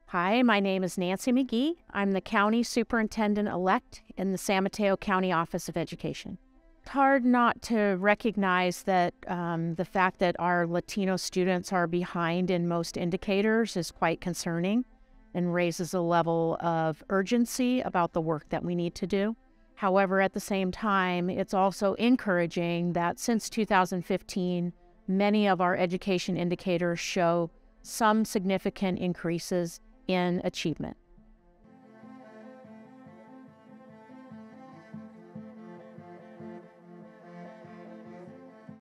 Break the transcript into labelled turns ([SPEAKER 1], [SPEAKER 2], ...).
[SPEAKER 1] Hi, my name is Nancy McGee. I'm the County Superintendent-elect in the San Mateo County Office of Education. It's hard not to recognize that the fact that our Latino students are behind in most indicators is quite concerning and raises a level of urgency about the work that we need to do. However, at the same time, it's also encouraging that since 2015, many of our education indicators show some significant increases in achievement.